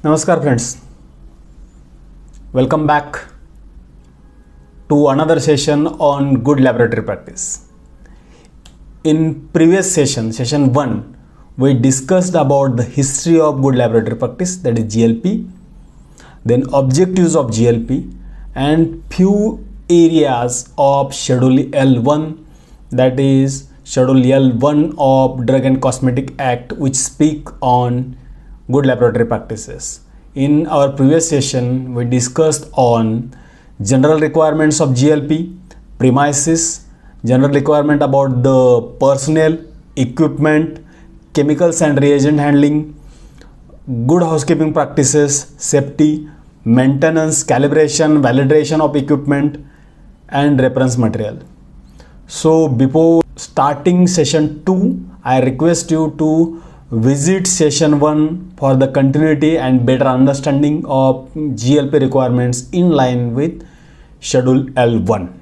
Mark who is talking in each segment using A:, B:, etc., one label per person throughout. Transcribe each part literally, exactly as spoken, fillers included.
A: Namaskar friends, welcome back to another session on good laboratory practice. In previous session, session one, we discussed about the history of good laboratory practice, that is G L P, then objectives of G L P and few areas of Schedule L one, that is Schedule L one of Drug and Cosmetic Act, which speak on good laboratory practices. In our previous session, we discussed on general requirements of G L P, premises, general requirement about the personnel, equipment, chemicals and reagent handling, good housekeeping practices, safety, maintenance, calibration, validation of equipment and reference material. So before starting session two, I request you to visit session one for the continuity and better understanding of G L P requirements in line with Schedule L one.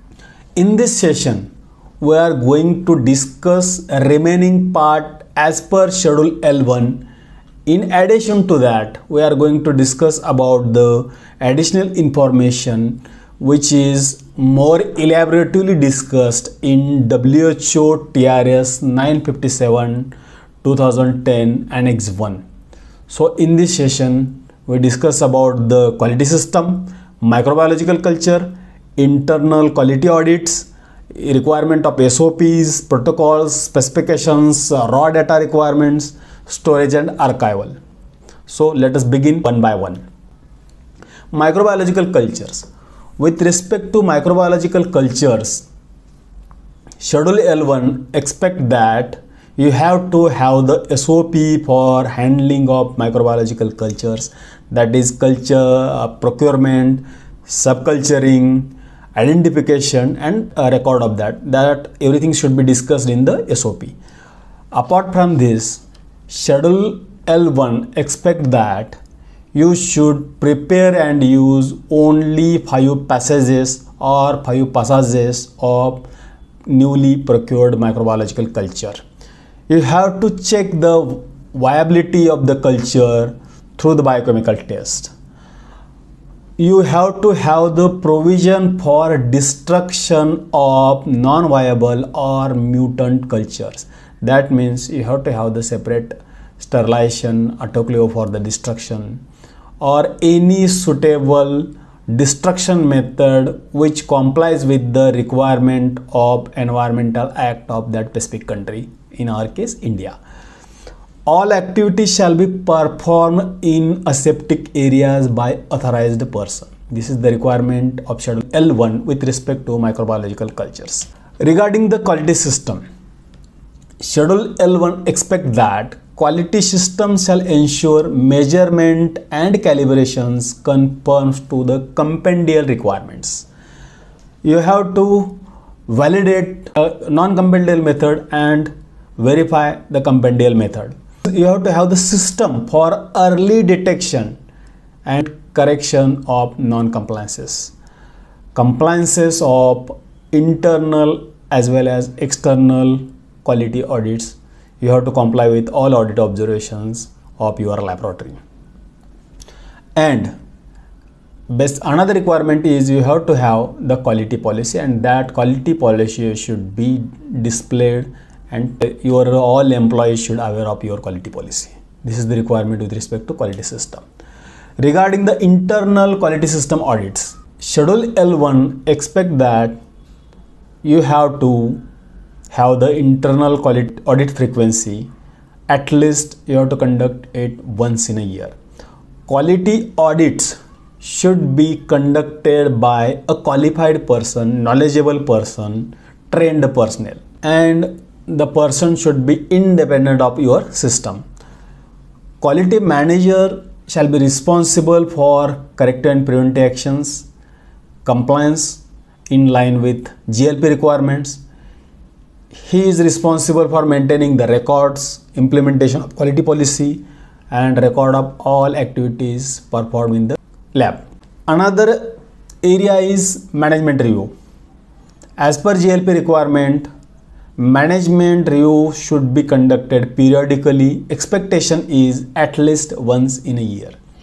A: In this session, we are going to discuss a remaining part as per Schedule L one. In addition to that, we are going to discuss about the additional information which is more elaborately discussed in W H O T R S nine fifty-seven twenty ten Annex one. So in this session, we discuss about the quality system, microbiological culture, internal quality audits, requirement of S O Ps, protocols, specifications, raw data requirements, storage and archival. So let us begin one by one. Microbiological cultures. With respect to microbiological cultures, Schedule L one expect that you have to have the S O P for handling of microbiological cultures, that is culture, uh, procurement, subculturing, identification and a record of that. That everything should be discussed in the S O P. Apart from this, Schedule L one expect that you should prepare and use only five passages or five passages of newly procured microbiological culture. You have to check the viability of the culture through the biochemical test. You have to have the provision for destruction of non-viable or mutant cultures. That means you have to have the separate sterilization, autoclave for the destruction, or any suitable destruction method which complies with the requirement of Environmental Act of that specific country, in our case India. All activities shall be performed in aseptic areas by authorized person. This is the requirement of Schedule L one with respect to microbiological cultures. Regarding the quality system, Schedule L one expect that quality system shall ensure measurement and calibrations conforms to the compendial requirements. You have to validate a non-compendial method and verify the compendial method. You have to have the system for early detection and correction of non-compliances. Compliances of internal as well as external quality audits. You have to comply with all audit observations of your laboratory. And best another requirement is you have to have the quality policy, and that quality policy should be displayed and your all employees should be aware of your quality policy. This is the requirement with respect to quality system. Regarding the internal quality system audits, Schedule L one expect that you have to have the internal quality audit frequency, at least you have to conduct it once in a year. Quality audits should be conducted by a qualified person, knowledgeable person, trained personnel, and the person should be independent of your system. Quality manager shall be responsible for corrective and preventive actions, compliance in line with G L P requirements. He is responsible for maintaining the records, implementation of quality policy and record of all activities performed in the lab. Another area is management review. As per G L P requirement, management review should be conducted periodically. Expectation is at least once in a year.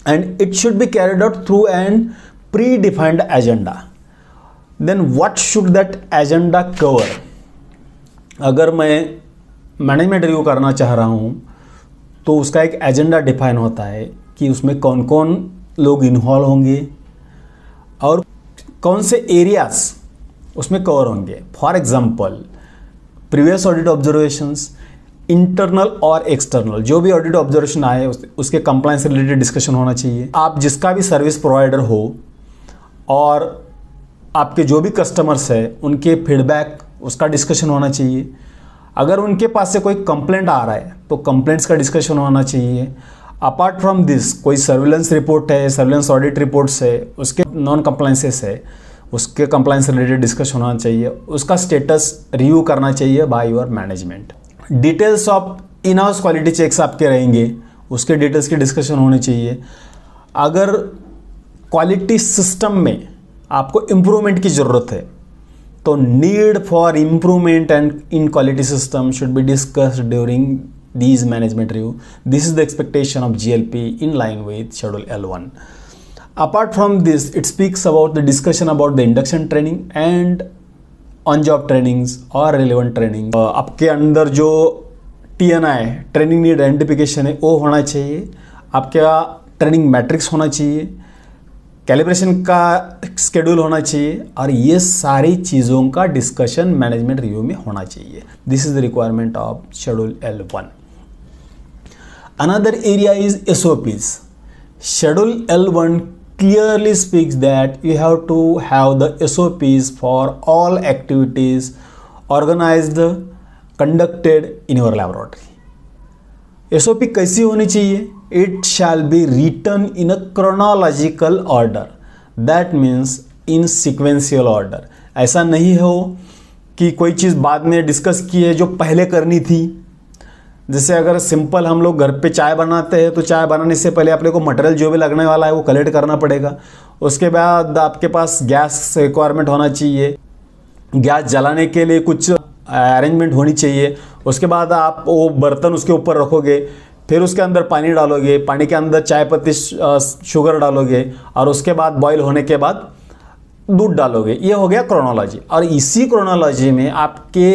A: and it should be carried out through an predefined agenda. Then what should that agenda cover? अगर मैं management review करना चाह रहा हूँ तो उसका एक agenda define होता है कि उसमें कौन कौन लोग इन्वॉल्व होंगे और कौन से एरियाज उसमें कवर होंगे. For example previous audit observations, internal और एक्सटर्नल, जो भी ऑडिट ऑब्जर्वेशन आए उस, उसके कंप्लायंस से रिलेटेड डिस्कशन होना चाहिए. आप जिसका भी सर्विस प्रोवाइडर हो और आपके जो भी कस्टमर्स है उनके फीडबैक उसका डिस्कशन होना चाहिए. अगर उनके पास से कोई कंप्लेंट आ रहा है तो कंप्लेंट्स का डिस्कशन होना चाहिए. अपार्ट फ्रॉम दिस कोई सर्विलेंस रिपोर्ट है, सर्विलेंस ऑडिट रिपोर्ट्स है, उसके नॉन कंप्लायंसेस है, उसके कंप्लायंस से रिलेटेड डिस्कशन होना चाहिए. उसका स्टेटस रिव्यू करना चाहिए by your management. Details of in house quality checks आपके रहेंगे, उसके डिटेल्स की डिस्कशन होनी चाहिए. अगर क्वालिटी सिस्टम में आपको इम्प्रूवमेंट की ज़रूरत है तो need for improvement and in quality system should be discussed during these management review. This is the expectation of G L P in line with Schedule L one. Apart from this, it speaks about the discussion about the induction training and on-job trainings or relevant training. uh, आपके अंदर जो T N I training need identification है वो होना चाहिए. आपका training matrix होना चाहिए, कैलिब्रेशन का स्केड्यूल होना चाहिए और ये सारी चीज़ों का डिस्कशन मैनेजमेंट रिव्यू में होना चाहिए. This is the requirement of schedule L one. Another area is S O Ps. Schedule L one clearly speaks that you have to have the S O Ps for all activities organized, conducted in your laboratory. S O P कैसी होनी चाहिए? It shall be written in a chronological order. That means in sequential order. ऐसा नहीं हो कि कोई चीज़ बाद में डिस्कस की है जो पहले करनी थी. जैसे अगर सिंपल हम लोग घर पे चाय बनाते हैं तो चाय बनाने से पहले अपने को मटेरियल जो भी लगने वाला है वो कलेक्ट करना पड़ेगा. उसके बाद आपके पास गैस रिक्वायरमेंट होना चाहिए, गैस जलाने के लिए कुछ अरेंजमेंट होनी चाहिए. उसके बाद आप वो बर्तन उसके ऊपर रखोगे, फिर उसके अंदर पानी डालोगे, पानी के अंदर चाय पत्ती शुगर डालोगे और उसके बाद बॉईल होने के बाद दूध डालोगे. ये हो गया क्रोनोलॉजी. और इसी क्रोनोलॉजी में आपके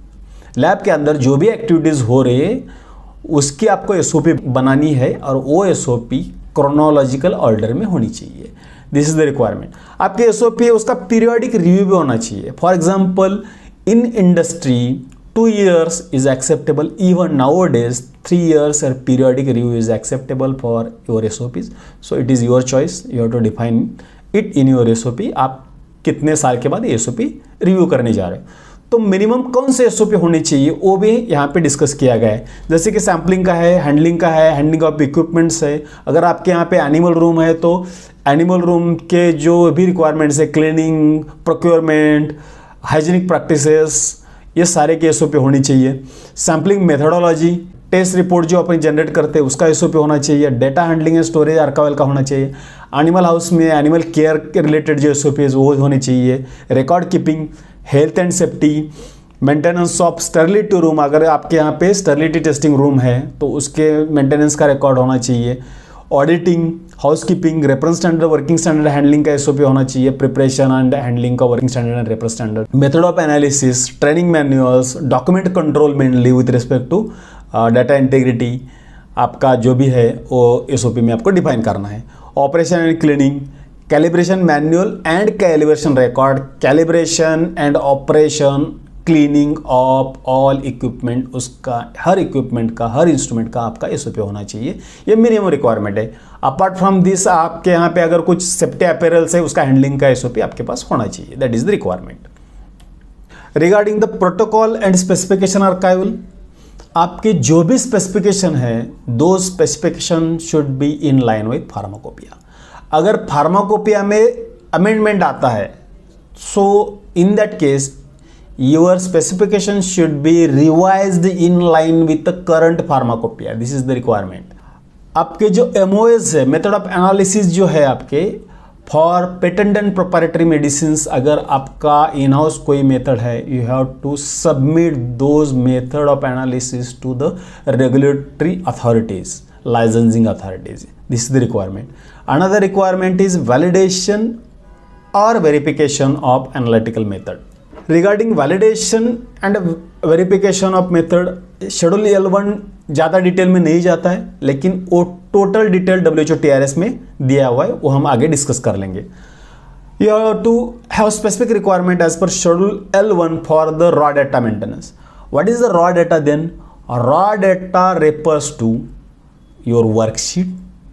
A: लैब के अंदर जो भी एक्टिविटीज़ हो रही है उसकी आपको एसओपी बनानी है और वो एसओपी क्रोनोलॉजिकल ऑर्डर में होनी चाहिए. This is the requirement. आपके एसओपी उसका पीरियोडिक रिव्यू भी होना चाहिए. For example in industry two years is acceptable. Even nowadays three years or periodic review is acceptable for your S O Ps. So it is your choice. You have to define it in your S O P. आप कितने साल के बाद S O P review करने जा रहे हैं. तो मिनिमम कौन से S O P होने चाहिए वो भी यहाँ पे डिस्कस किया गया है. जैसे कि सैम्पलिंग का है, हैंडलिंग का है, हैंडलिंग ऑफ इक्विपमेंट्स है. अगर आपके यहाँ पे एनिमल रूम है तो एनिमल रूम के जो भी रिक्वायरमेंट्स है, क्लीनिंग, प्रोक्योरमेंट, हाइजीनिक प्रैक्टिसेस, ये सारे के एसओपी होनी चाहिए. सैम्पलिंग मेथोडोलॉजी, टेस्ट रिपोर्ट जो अपन जनरेट करते हैं उसका एसओपी होना चाहिए. Data handling and storage archival का होना चाहिए. एनिमल हाउस में एनिमल केयर के रिलेटेड जो एसओपी है वो होने चाहिए. Record keeping, health and safety, maintenance of sterility room. अगर आपके यहाँ पे स्टरलिटी टेस्टिंग रूम है तो उसके मेंटेनेंस का रिकॉर्ड होना चाहिए. Auditing, housekeeping, reference standard, working standard, handling का एसओपी होना चाहिए. प्रिपरेशन एंड हैंडलिंग का working standard and reference standard. Method of analysis, training manuals, document control mainly with respect to data integrity आपका जो भी है वो एसओपी में आपको डिफाइन करना है. Operation and cleaning, calibration manual and calibration record, calibration and operation, cleaning of all equipment, उसका हर इक्विपमेंट का, हर इंस्ट्रूमेंट का आपका एसओपी होना चाहिए. ये मिनिमम रिक्वायरमेंट है. अपार्ट फ्रॉम दिस आपके यहाँ पे अगर कुछ सेफ्टी अपैरल्स है उसका हैंडलिंग का एसओपी आपके पास होना चाहिए. That is the requirement. Regarding the protocol and specification archival, आपके जो भी स्पेसिफिकेशन है those specification should be in line with pharmacopoeia. अगर फार्माकोपिया में अमेंडमेंट आता है so in that case your specification should be revised in line with the current pharmacopoeia. This is the requirement. आपके जो M O As है, method of analysis जो है आपके for patent and proprietary medicines, अगर आपका इन हाउस कोई method है you have to submit those method of analysis to the regulatory authorities licensing authorities. This is the requirement. Another requirement is validation or verification of analytical method. Regarding validation and verification of method, schedule L one ज़्यादा detail में नहीं जाता है, लेकिन वो total detail W H O T R S में दिया हुआ है, वो हम आगे डिस्कस कर लेंगे. You have to have specific requirement as per schedule L one for the raw data maintenance. What is the raw data then? Raw data refers to your worksheet,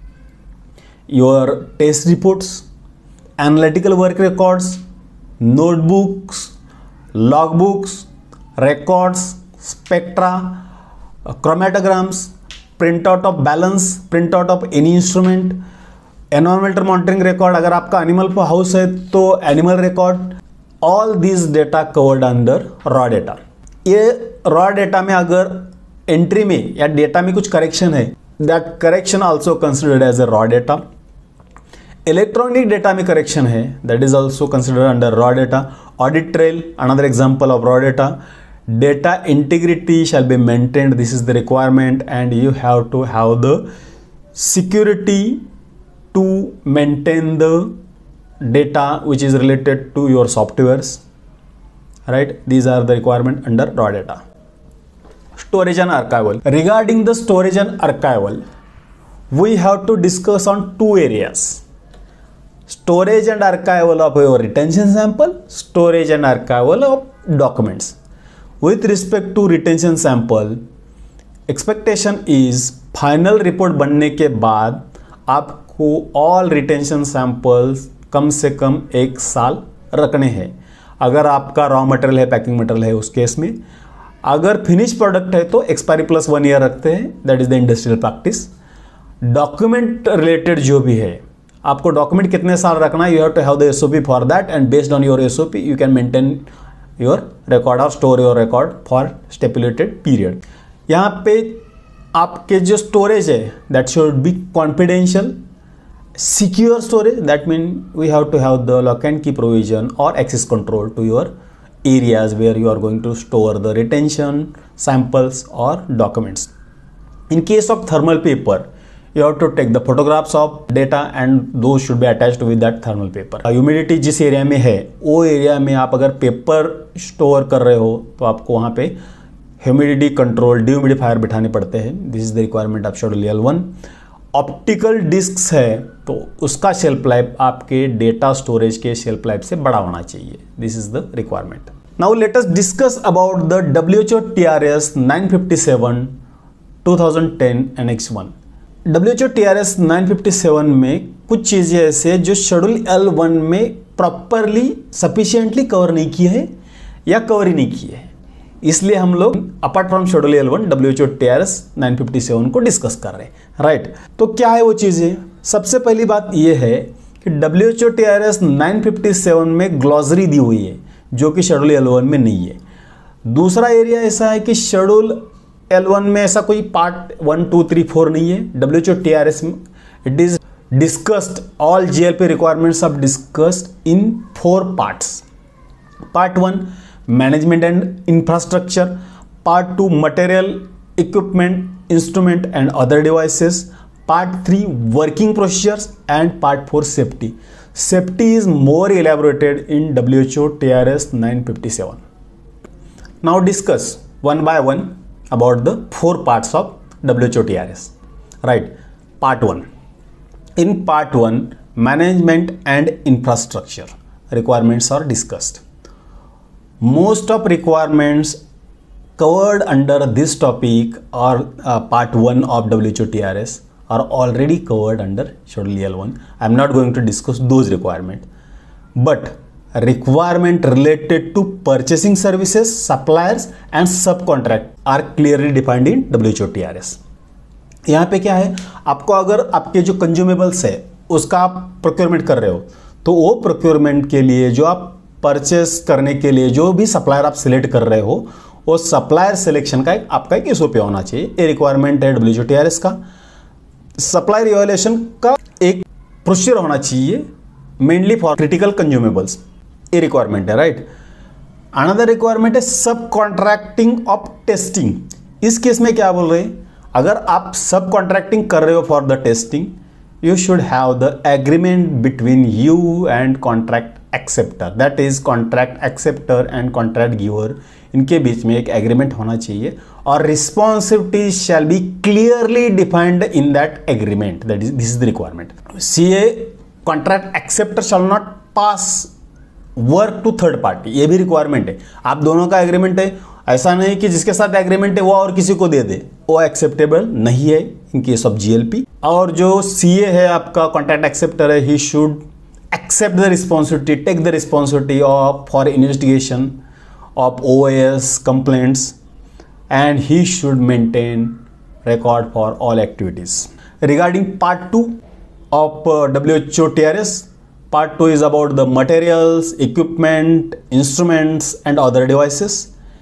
A: your test reports, analytical work records, notebooks, logbooks, records, spectra, chromatograms, printout of balance, printout of any instrument, environmental monitoring record, अगर आपका animal house है तो animal record, all this data covered under raw data. ये raw data में अगर entry में या data में कुछ करेक्शन है, that correction also considered as a raw data. Electronic data में करेक्शन है, that is also considered under raw data. Audit trail, another example of raw data. Data integrity shall be maintained, this is the requirement, and you have to have the security to maintain the data which is related to your softwares, right? These are the requirement under raw data. Storage and archival. Regarding the storage and archival, we have to discuss on two areas: storage and archival of your retention sample, storage and archival of documents. With respect to retention sample, expectation is final report बनने के बाद आप को all retention samples कम से कम एक साल रखने हैं. अगर आपका रॉ मटेरियल है, पैकिंग मटेरियल है, उस केस में. अगर फिनिश प्रोडक्ट है तो एक्सपायरी प्लस वन ईयर रखते हैं, that is the industrial practice. Document related जो भी है, आपको डॉक्यूमेंट कितने साल रखना है, you have to have the SOP for that, and based on your SOP you can maintain your record और store your record for stipulated period. यहाँ पे आपके जो स्टोरेज है, that should be confidential. Secure storage, that means we have to have the lock and key provision or access control to your areas where you are going to store the retention samples or documents. In case of thermal paper, you have to take the photographs of data and those should be attached with that thermal paper. Humidity जिस area में है, वो area में आप अगर paper store कर रहे हो तो आपको वहाँ पे ह्यूमिडिटी कंट्रोल डिह्यूमिडिफायर बिठाने पड़ते हैं. This is the requirement of schedule L one. Optical discs है तो उसका शेल्फ लाइफ आपके डेटा स्टोरेज के शेल्फ लाइफ से बड़ा होना चाहिए. This is the requirement. Now let us discuss about the W H O T R S nine fifty seven two thousand ten annex one. W H O T R S nine fifty seven में कुछ चीज़ें ऐसे जो schedule L one में properly sufficiently cover नहीं किए हैं या कवर ही नहीं किए हैं, इसलिए हम लोग apart from schedule L one W H O T R S nine fifty seven को डिस्कस कर रहे हैं, राइट. तो क्या है वो चीज़ें? सबसे पहली बात ये है कि W H O T R S nine fifty seven में ग्लॉसरी दी हुई है जो कि शेड्यूल एल वन में नहीं है. दूसरा एरिया ऐसा है कि शेड्यूल एल वन में ऐसा कोई part one two three four नहीं है. W H O T R S में it is discussed, all G L P requirements are discussed in four parts. Part one management and infrastructure, part two material, equipment, instrument and other devices, part three working procedures, and part four safety. Safety is more elaborated in W H O T R S nine fifty-seven. Now discuss one by one about the four parts of W H O T R S. Right, part one. In part one, management and infrastructure requirements are discussed. Most of requirements covered under this topic or uh, part one of W H O T R S are already covered under Schedule L one. I am not going to discuss those requirements, but requirement related to purchasing services, suppliers and subcontract are clearly defined in W H O T R S. यहाँ पे क्या है, आपको अगर आपके जो consumables है उसका आप प्रोक्योरमेंट कर रहे हो तो वो प्रोक्योरमेंट के लिए जो आप परचेस करने के लिए जो भी सप्लायर आप सिलेक्ट कर रहे हो, वो सप्लायर सिलेक्शन का एक आपका एक एसओपी होना चाहिए. ये रिक्वायरमेंट है W H O T R S का. सप्लायर इवैल्यूएशन का एक प्रोसीजर होना चाहिए मेनली फॉर क्रिटिकल कंज्यूमेबल्स. ये रिक्वायरमेंट है, राइट. अनदर रिक्वायरमेंट है सब कॉन्ट्रैक्टिंग ऑफ टेस्टिंग. इस केस में क्या बोल रहे हैं, अगर आप सब कॉन्ट्रैक्टिंग कर रहे हो for the testing, you should have the agreement between you and contract acceptor, that is contract acceptor and contract giver, इनके बीच में एक एग्रीमेंट होना चाहिए और responsibility shall be clearly defined in that agreement, that is this is the requirement. C a contract acceptor shall not pass work to third party, ये भी requirement है. आप दोनों का एग्रीमेंट है, ऐसा नहीं कि जिसके साथ एग्रीमेंट है वो और किसी को दे दे, वो एक्सेप्टेबल नहीं है इन केस ऑफ जीएलपी. और जो सीए है आपका कॉन्ट्रैक्ट एक्सेप्टर है, he should accept the responsibility, take the responsibility of for investigation of OS complaints and he should maintain record for all activities. Regarding part two of uh, W H O T R S, part two is about the materials, equipment, instruments and other devices.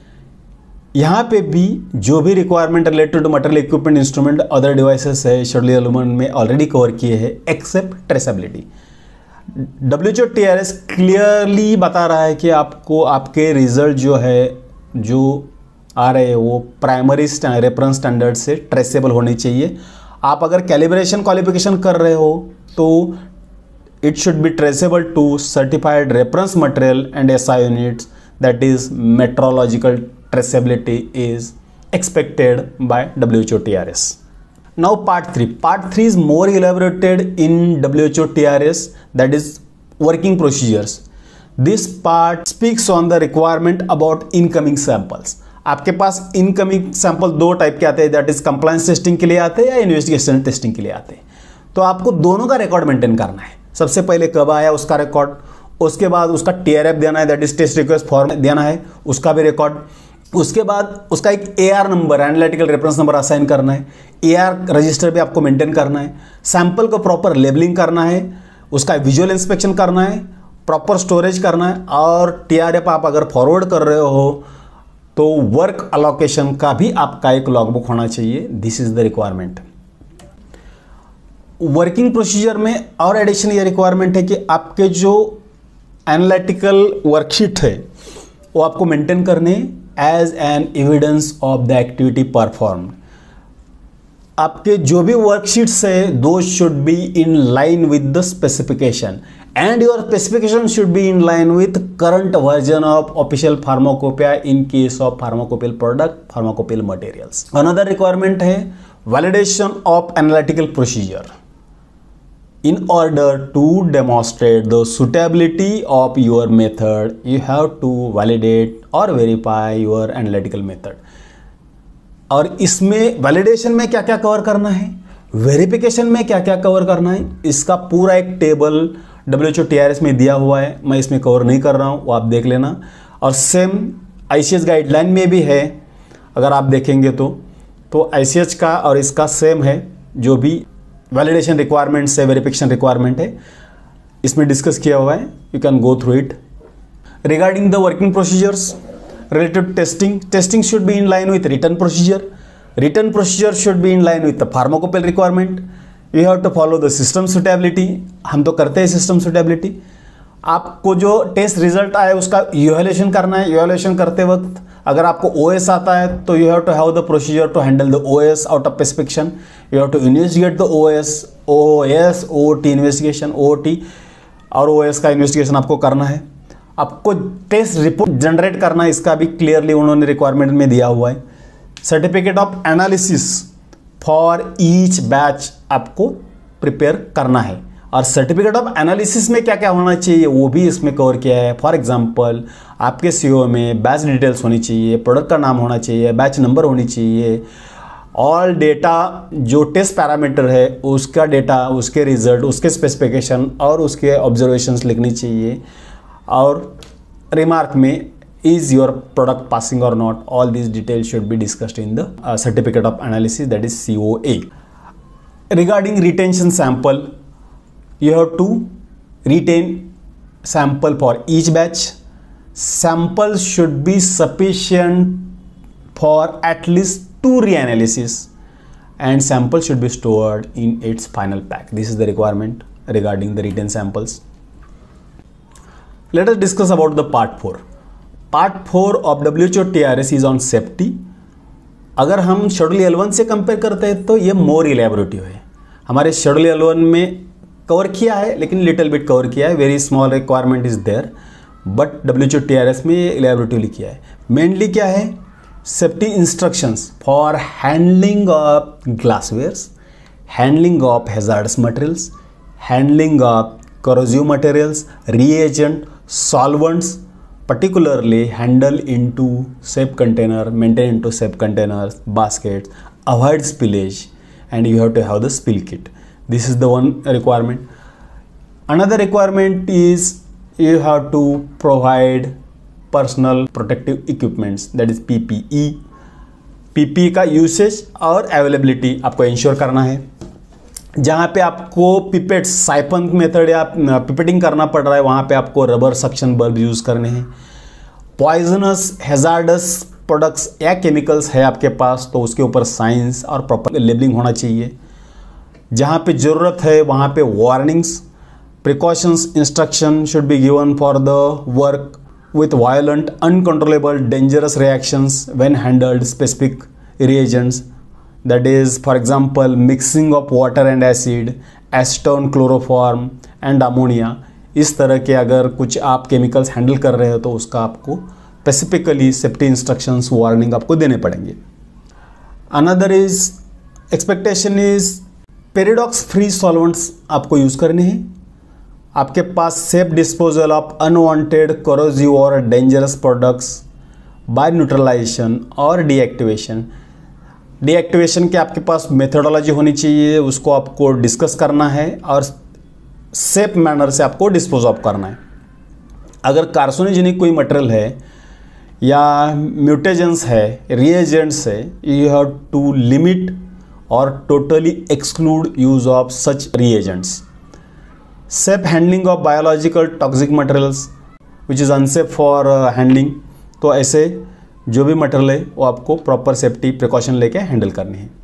A: यहाँ पे भी जो भी requirement related to material, equipment, instrument, other devices है schedule L one में already cover किए हैं except traceability. W H O T R S clearly बता रहा है कि आपको आपके रिजल्ट जो है जो आ रहे हैं वो प्राइमरी रेफरेंस स्टैंडर्ड से ट्रेसेबल होने चाहिए. आप अगर कैलिब्रेशन क्वालिफिकेशन कर रहे हो तो it should be traceable to certified reference material and S I units, that is metrological traceability is expected by W H O T R S. Now part three. Part three is more elaborated in W H O T R S, that is working procedures. This part speaks on the requirement about incoming samples. आपके पास incoming sample दो type के आते हैं, that is compliance testing के लिए आते हैं या इन्वेस्टिगेशन टेस्टिंग के लिए आते हैं. तो आपको दोनों का रिकॉर्ड मेंटेन करना है. सबसे पहले कब आया उसका रिकॉर्ड, उसके बाद उसका टीआरएफ देना है, that is test request form देना है, उसका भी रिकॉर्ड. उसके बाद उसका एक AR number, analytical reference number assign करना है, एआर रजिस्टर भी आपको मेंटेन करना है, सैंपल को प्रॉपर लेबलिंग करना है, उसका विजुअल इंस्पेक्शन करना है, प्रॉपर स्टोरेज करना है, और टीआरएफ आप अगर फॉरवर्ड कर रहे हो तो वर्क अलोकेशन का भी आपका एक लॉगबुक होना चाहिए. This is the requirement. Working procedure में और एडिशन ये रिक्वायरमेंट है कि आपके जो एनालिटिकल वर्कशीट है वो आपको मेंटेन करने as an evidence of the activity performed. आपके जो भी वर्कशीट्स है those should be in line with the specification and your specification should be in line with current version of official pharmacopoeia in case of pharmacopoeial product, pharmacopoeial materials. Another requirement है validation of analytical procedure. In order to demonstrate the suitability of your method, you have to validate or verify your analytical method. और इसमें validation में क्या क्या cover करना है, verification में क्या क्या कवर करना है, इसका पूरा एक table W H O T R S में दिया हुआ है. मैं इसमें कवर नहीं कर रहा हूँ, वो आप देख लेना. और same I C H guideline में भी है, अगर आप देखेंगे तो तो आई सी एच का और इसका सेम है. जो भी वैलिडेशन रिक्वायरमेंट्स है, वेरिफिकेशन रिक्वायरमेंट है, इसमें डिस्कस किया हुआ है. You can go through it. Regarding the working procedures related to testing, testing should be in line with written procedure. Written procedure should be in line with the pharmacopoeial requirement. You have to follow the system suitability. हम तो करते हैं system suitability. आपको जो test result आए उसका evaluation करना है. इवैल्यूएशन करते वक्त अगर आपको O S आता है तो you have to have the procedure to handle the O S out of specification. You have to investigate the O S, O S, O T investigation, O T और O S का investigation आपको करना है. आपको test report generate करना है, इसका भी क्लियरली उन्होंने रिक्वायरमेंट में दिया हुआ है. Certificate of analysis for each batch आपको प्रिपेयर करना है. और सर्टिफिकेट ऑफ एनालिसिस में क्या क्या होना चाहिए वो भी इसमें कवर किया है. फॉर एग्जांपल आपके सीओ में बैच डिटेल्स होनी चाहिए, प्रोडक्ट का नाम होना चाहिए, बैच नंबर होनी चाहिए, ऑल डेटा जो टेस्ट पैरामीटर है उसका डेटा, उसके रिजल्ट, उसके स्पेसिफिकेशन और उसके ऑब्जर्वेशंस लिखनी चाहिए. और रिमार्क में is your product passing or not, all these details should be discussed in the uh, certificate of analysis, that is C O A. Regarding retention sample, you have to retain sample for each batch. Sample should be sufficient for at least two reanalysis and sample should be stored in its final pack. This is the requirement regarding the retained samples. Let us discuss about the part four. Part four of W H O T R S is on safety. अगर हम schedule L one से compare करते हैं तो ये more elaborative है। हमारे schedule L one में कवर किया है, लेकिन लिटिल बिट कवर किया है, very small requirement is there, but WHO TRS में ये इलेबोरेटिवली किया है। मेनली क्या है, safety instructions for handling of glasswares, handling of hazardous materials, handling of corrosive materials, reagent, solvents, particularly handle into safe container, maintain into safe containers, baskets, avoid spillage, and you have to have the spill kit. This is the one requirement. Another requirement is you have to provide personal protective equipments, that is P P E. P P E का usage और availability आपको ensure करना है। जहाँ पे आपको pipette siphon method या पिपेटिंग करना पड़ रहा है, वहाँ पे आपको रबर सक्शन बल्ब यूज़ करने हैं। पॉइजनस हैजार्डस प्रोडक्ट्स या केमिकल्स है आपके पास, तो उसके ऊपर साइंस और प्रॉपर लेबलिंग होना चाहिए। जहाँ पे ज़रूरत है वहाँ पे warnings, precautions, instruction should be given for the work with violent uncontrollable dangerous reactions when handled specific reagents, that is for example mixing of water and acid, acetone, chloroform and ammonia। इस तरह के अगर कुछ आप chemicals handle कर रहे हो तो उसका आपको स्पेसिफिकली सेफ्टी इंस्ट्रक्शंस, वार्निंग आपको देने पड़ेंगे। Another is expectation is peroxide free solvents आपको यूज़ करने हैं। आपके पास safe disposal of unwanted corrosive और डेंजरस प्रोडक्ट्स बाय न्यूट्रलाइजेशन और डीएक्टिवेशन। डीएक्टिवेशन के आपके पास मेथोडोलॉजी होनी चाहिए, उसको आपको डिस्कस करना है और सेफ मैनर से आपको डिस्पोज ऑफ करना है। अगर कार्सिनोजेनिक कोई मटेरियल है या म्यूटेजेंस है, रिएजेंट्स है, यू हैव टू लिमिट और totally exclude use of such reagents. Safe handling of biological toxic materials which is unsafe for handling. तो ऐसे जो भी मटेरियल है वो आपको प्रॉपर सेफ्टी प्रिकॉशन लेके हैंडल करनी है।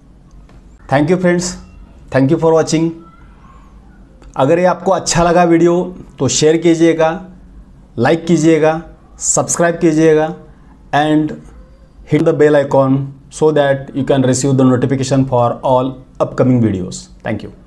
A: Thank you friends, thank you for watching. अगर ये आपको अच्छा लगा वीडियो तो शेयर कीजिएगा, लाइक कीजिएगा, सब्सक्राइब कीजिएगा and hit the bell icon so that you can receive the notification for all upcoming videos. Thank you.